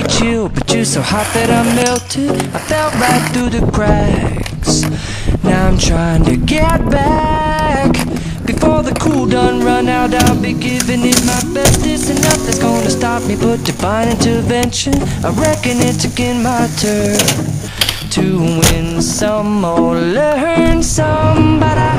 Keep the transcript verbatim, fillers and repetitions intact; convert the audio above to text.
chill, but you're so hot that I melted. I fell right through the cracks. Now I'm trying to get back. Before the cool done run out, I'll be giving it my best. There's nothing's gonna stop me but divine intervention. I reckon it's again my turn to win some or learn some, but I